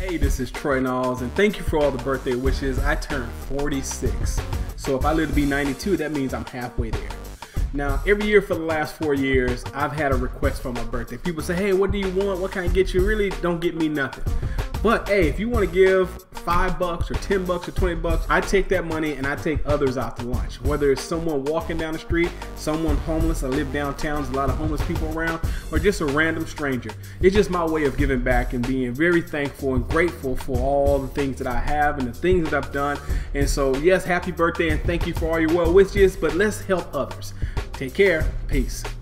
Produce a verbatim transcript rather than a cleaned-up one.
Hey, this is Troy Knowles, and thank you for all the birthday wishes. I turned forty-six, so if I live to be ninety-two, that means I'm halfway there. Now, every year for the last four years, I've had a request for my birthday. People say, hey, what do you want? What can I get you? Really don't get me nothing. But hey, if you want to give five bucks or ten bucks or twenty bucks, I take that money and I take others out to lunch. Whether it's someone walking down the street, someone homeless, I live downtown, there's a lot of homeless people around, or just a random stranger. It's just my way of giving back and being very thankful and grateful for all the things that I have and the things that I've done. And so yes, happy birthday and thank you for all your well wishes, but let's help others. Take care. Peace.